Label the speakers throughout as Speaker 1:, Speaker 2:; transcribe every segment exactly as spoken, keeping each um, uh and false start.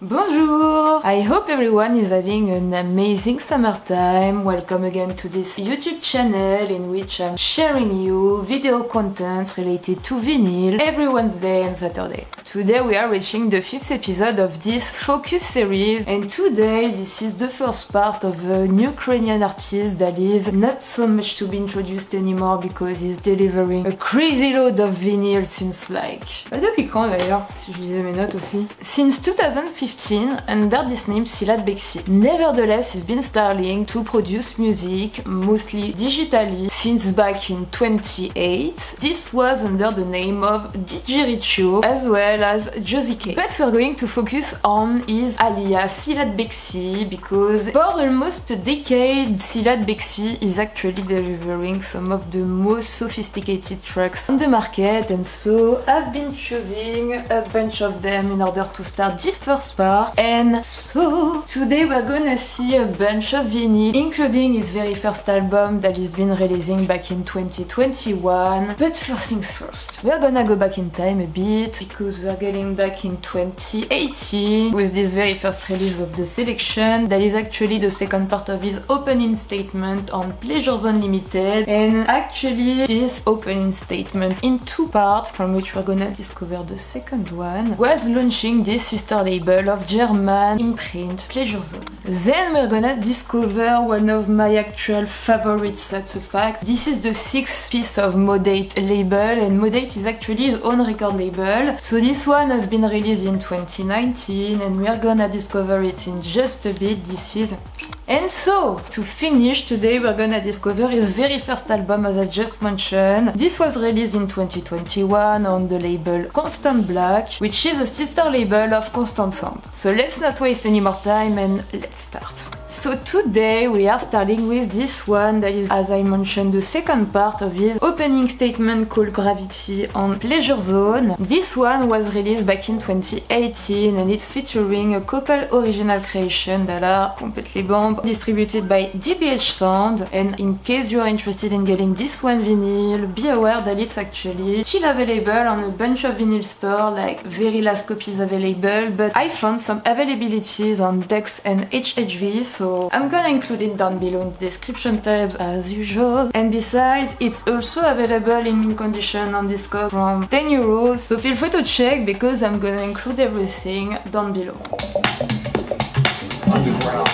Speaker 1: Bonjour! I hope everyone is having an amazing summertime. Welcome again to this YouTube channel in which I'm sharing you video content related to vinyl every Wednesday and Saturday. Today we are reaching the fifth episode of this Focus series, and today this is the first part of a new Ukrainian artist that is not so much to be introduced anymore because he's delivering a crazy load of vinyl since like... Bah depuis quand d'ailleurs? Si je lisais mes notes aussi. Since two thousand fifteen, under this name Szilárd Beksi. Nevertheless, he's been starting to produce music, mostly digitally, since back in twenty-eight. This was under the name of D J Riccio, as well as Josie K. But we're going to focus on his alias Szilárd Beksi, because for almost a decade, Szilárd Beksi is actually delivering some of the most sophisticated tracks on the market, and so I've been choosing a bunch of them in order to start this first part. And so today we're gonna see a bunch of vinyl, including his very first album that he's been releasing back in twenty twenty-one. But first things first, we're gonna go back in time a bit, because we're getting back in twenty eighteen with this very first release of the selection that is actually the second part of his opening statement on Pleasure Zone Limited. And actually this opening statement in two parts, from which we're gonna discover the second one, was launching this sister label of German imprint Pleasure Zone. Then we're gonna discover one of my actual favorites, that's a fact. This is the sixth piece of Modate label, and Modate is actually his own record label. So this one has been released in twenty nineteen, and we are gonna discover it in just a bit. This is... And so, to finish, today we're gonna discover his very first album, as I just mentioned. This was released in twenty twenty-one on the label Constant Black, which is a sister label of Constant Sound. So let's not waste any more time and let's start. So today we are starting with this one that is, as I mentioned, the second part of his opening statement called Gravity on Pleasure Zone. This one was released back in twenty eighteen, and it's featuring a couple original creations that are completely bomb, distributed by D B H Sound. And in case you are interested in getting this one vinyl, be aware that it's actually still available on a bunch of vinyl stores, like very last copies available, but I found some availabilities on Dex and H H V, so I'm gonna include it down below in the description tabs as usual. And besides, it's also available in mint condition on Discogs from ten euros, so feel free to check because I'm gonna include everything down below. Underground.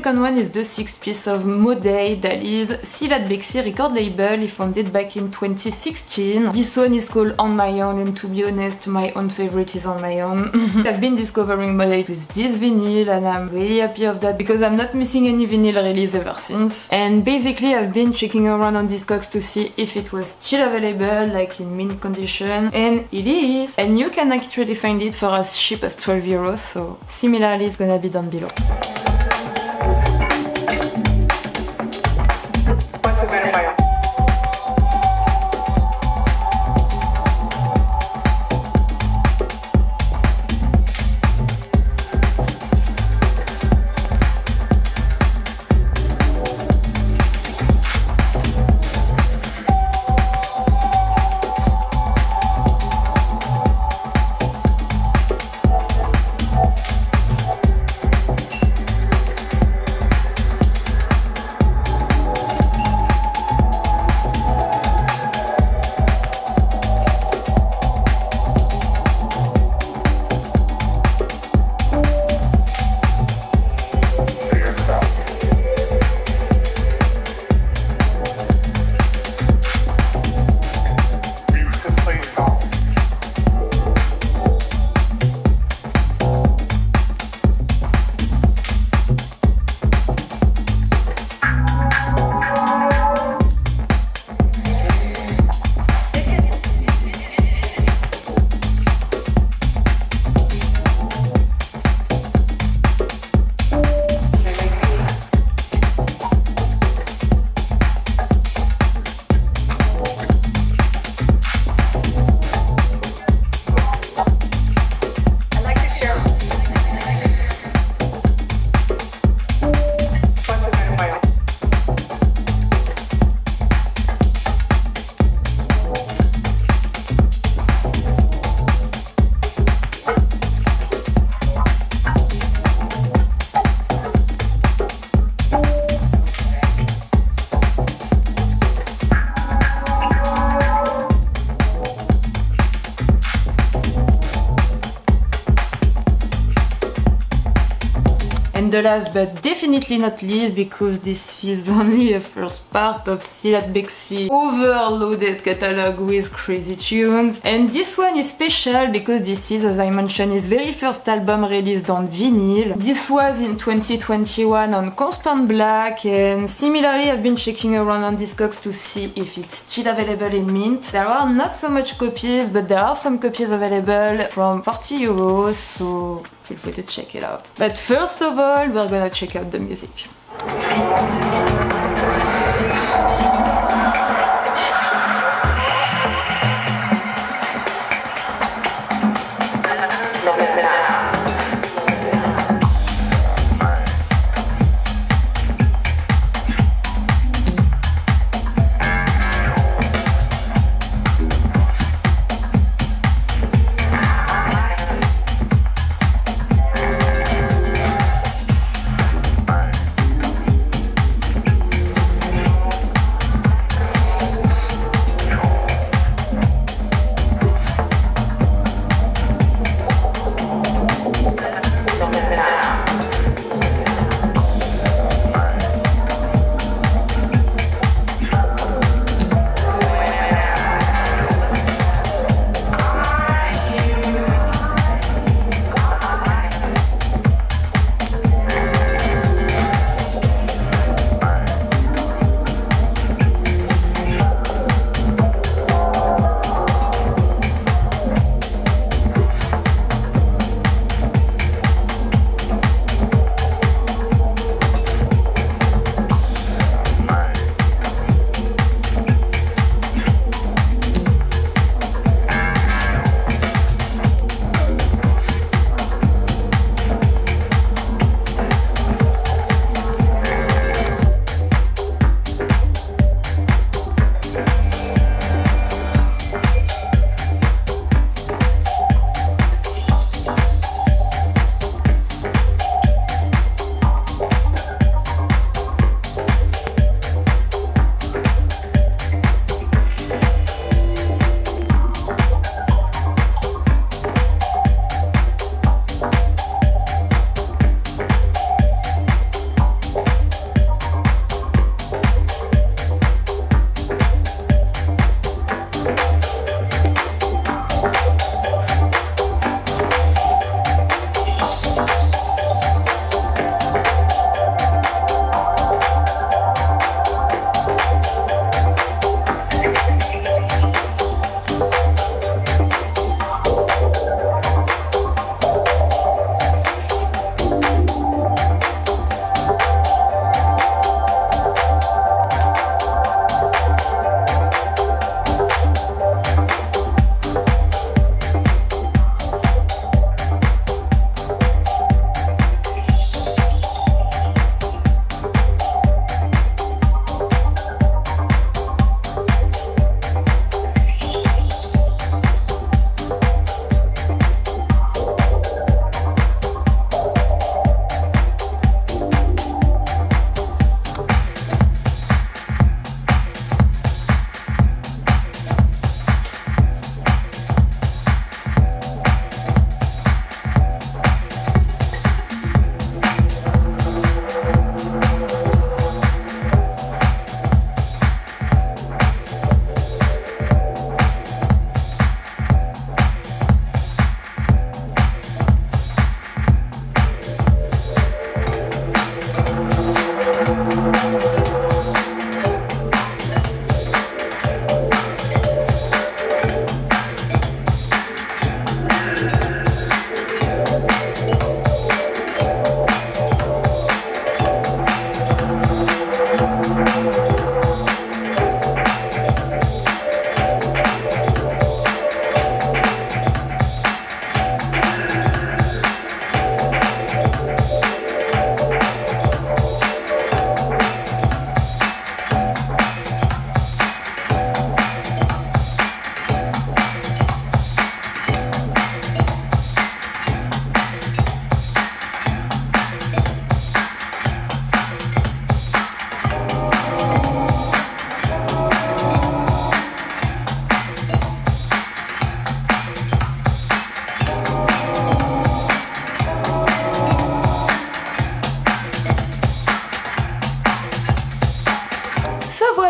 Speaker 1: second one is the sixth piece of Modey, that is Silat Bexi record label, he founded back in twenty sixteen. This one is called On My Own, and to be honest, my own favorite is On My Own. I've been discovering Modey with this vinyl and I'm really happy of that because I'm not missing any vinyl release ever since. And basically I've been checking around on Discogs to see if it was still available, like in mint condition, and it is. And you can actually find it for as cheap as twelve euros, so similarly it's gonna be down below. And the last but definitely not least, because this is only a first part of Silat Bexi overloaded catalog with crazy tunes. And this one is special because this is, as I mentioned, his very first album released on vinyl. This was in twenty twenty-one on Constant Black, and similarly I've been checking around on Discogs to see if it's still available in mint. There are not so much copies, but there are some copies available from forty euros, so feel free to check it out. But first of all, we're gonna check out the music.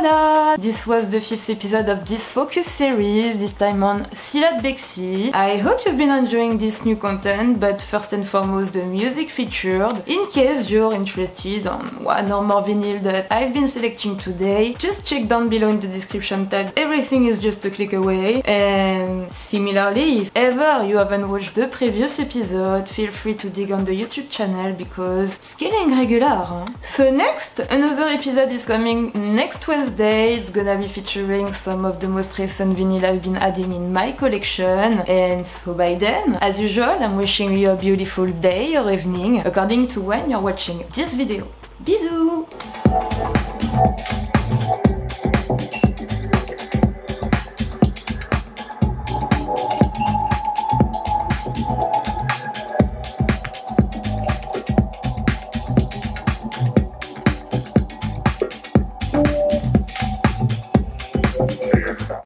Speaker 1: voila! This was the fifth episode of this focus series, this time on Silat Bexi. I hope you've been enjoying this new content, but first and foremost the music featured. In case you're interested on one or more vinyl that I've been selecting today, just check down below in the description tab, everything is just a click away. And similarly, if ever you haven't watched the previous episode, feel free to dig on the YouTube channel because scaling regular. Huh? So next, another episode is coming next Wednesday. It's gonna be featuring some of the most recent vinyl I've been adding in my collection. And so by then, as usual, I'm wishing you a beautiful day or evening according to when you're watching this video. Bisous!